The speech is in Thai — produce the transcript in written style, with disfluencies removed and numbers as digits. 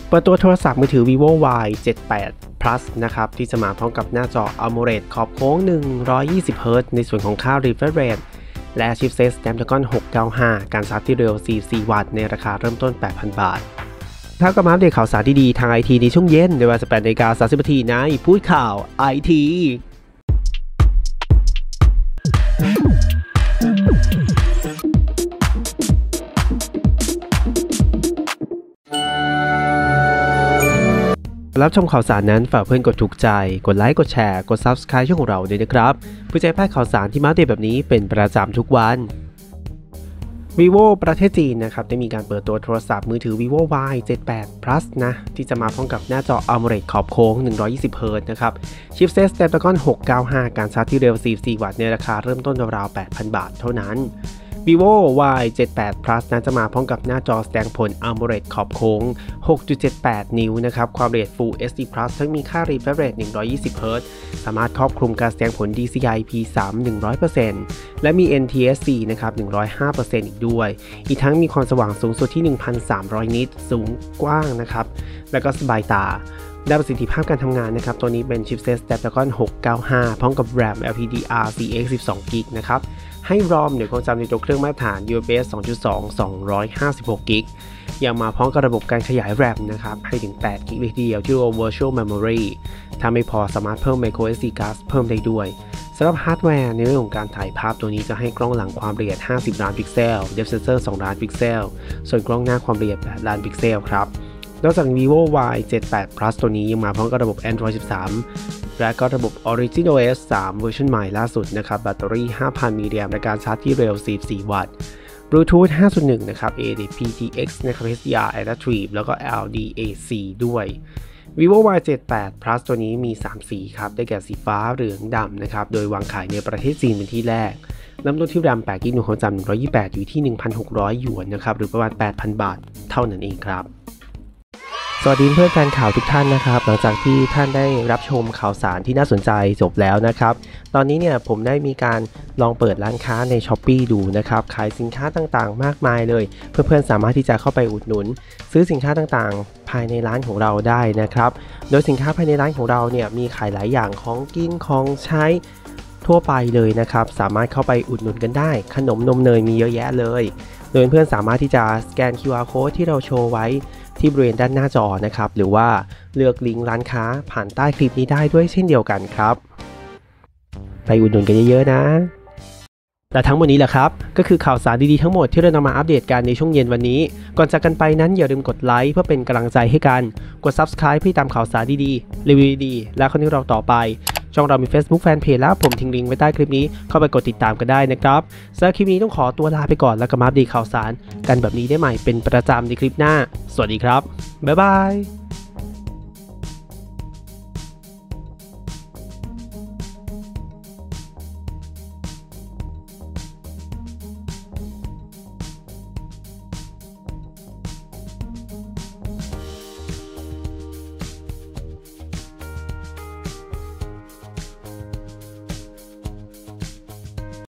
เปิดตัวโทรศัพท์มือถือ vivo y 78 plus นะครับที่จะมาพร้อมกับหน้าจอ AMOLED ขอบโค้ง 120Hz ในส่วนของค่า refresh rate และชิปเซต Snapdragon 695 การชาร์จที่เร็ว 44 วัตต์ในราคาเริ่มต้น 8,000 บาทถ้าก็มาอัปเดตข่าวสารดีๆทาง IT ในช่วงเย็นในเวลา 18:30 น.ในพูดข่าว ITรับชมข่าวสารนั้นฝากเพื่อนกดถูกใจกดไลค์กดแชร์กด Subscribe ช่องของเราด้วยนะครับเพื่อจะได้พลาดข่าวสารที่มาอัปเดตแบบนี้เป็นประจำทุกวัน vivo ประเทศจีนนะครับได้มีการเปิดตัวโทรศัพท์มือถือ vivo y 78 plus นะที่จะมาพร้อมกับหน้าจอ AMOLED ขอบโค้ง 120Hz นะครับชิปเซต Snapdragon 695 การชาร์จที่เร็ว 44 วัตต์ในราคาเริ่มต้นราวๆ 8,000 บาทเท่านั้นvivo y 78 plus นั้นจะมาพร้อมกับหน้าจอแสดงผล AMOLED ขอบโค้ง 6.78 นิ้วนะครับความละเอียด Full HD Plus ทั้งมีค่า refresh rate 120Hz สามารถครอบคลุมการแสดงผล DCI-P3 100% และมี NTSC นะครับ 105% อีกด้วยอีกทั้งมีความสว่างสูงสุดที่ 1,300 นิตสูงกว้างนะครับและก็สบายตาได้ประสิทธิภาพการทำงานนะครับตัวนี้เป็นชิปเซต Snapdragon 695 พร้อมกับ RAM LPDDR4X 12 GB นะครับให้ ROM หรือความจำในตัวเครื่องมาตรฐาน UFS 2.2 256 GB ยังมาพร้อมกับระบบการขยาย RAM นะครับให้ถึง8 GB เลยทีเดียวที่เรียกว่า Virtual Memory ถ้าไม่พอสามารถเพิ่ม microSD card เพิ่มได้ด้วยสำหรับฮาร์ดแวร์ในเรื่องของการถ่ายภาพตัวนี้จะให้กล้องหลังความละเอียด 50 ล้านพิกเซล Depth Sensor 2 ล้านพิกเซลส่วนกล้องหน้าความละเอียด 8 ล้านพิกเซลครับนอกจาก vivo y 78 plus ตัวนี้ยังมาพร้อมกับระบบ Android 13 และก็ระบบ Origin OS 3 เวอร์ชันใหม่ล่าสุดนะครับแบตเตอรี่ 5,000 มิลลิแอมป์และการชาร์จที่เร็ว 44 วัตต์ Bluetooth 5.1 นะครับ ADPTX นะครับ HDR Adaptive แล้วก็ LDAC ด้วย vivo y 78 plus ตัวนี้มี 3 สีครับได้แก่สีฟ้าเหลืองดำนะครับโดยวางขายในประเทศจีนเป็นที่แรกเริ่มต้นที่ RAM 8 GB ความจำ128อยู่ที่ 1,600 หยวนนะครับหรือประมาณ 8,000 บาทเท่านั้นเองครับสวัสดีเพื่อนแฟนข่าวทุกท่านนะครับหลังจากที่ท่านได้รับชมข่าวสารที่น่าสนใจจบแล้วนะครับตอนนี้เนี่ยผมได้มีการลองเปิดร้านค้าใน Shopee ดูนะครับขายสินค้าต่างๆมากมายเลยเพื่อนๆสามารถที่จะเข้าไปอุดหนุนซื้อสินค้าต่างๆภายในร้านของเราได้นะครับโดยสินค้าภายในร้านของเราเนี่ยมีขายหลายอย่างของกินของใช้ทั่วไปเลยนะครับสามารถเข้าไปอุดหนุนกันได้ขนมนมเนยมีเยอะแยะเลยโดยเพื่อนๆสามารถที่จะสแกน QR Code ที่เราโชว์ไว้ที่บริเวณด้านหน้าจอนะครับหรือว่าเลือกลิงก์ร้านค้าผ่านใต้คลิปนี้ได้ด้วยเช่นเดียวกันครับไปอุดหนุนกันเยอะๆนะและทั้งหมดนี้แหละครับก็คือข่าวสารดีๆทั้งหมดที่เรานำมาอัปเดตกันในช่วงเย็นวันนี้ก่อนจากกันไปนั้นอย่าลืมกดไลค์เพื่อเป็นกำลังใจให้กันกด Subscribe เพื่อตามข่าวสารดีๆรีวิวดีๆและคอนเทนต์เราต่อไปช่องเรามี Facebook Fanpage แล้วผมทิ้งลิงก์ไว้ใต้คลิปนี้เข้าไปกดติดตามกันได้นะครับสำหรับคลิปนี้ต้องขอตัวลาไปก่อนแล้วก็มาอัปเดตข่าวสารกันแบบนี้ได้ใหม่เป็นประจำในคลิปหน้าสวัสดีครับบ๊ายบาย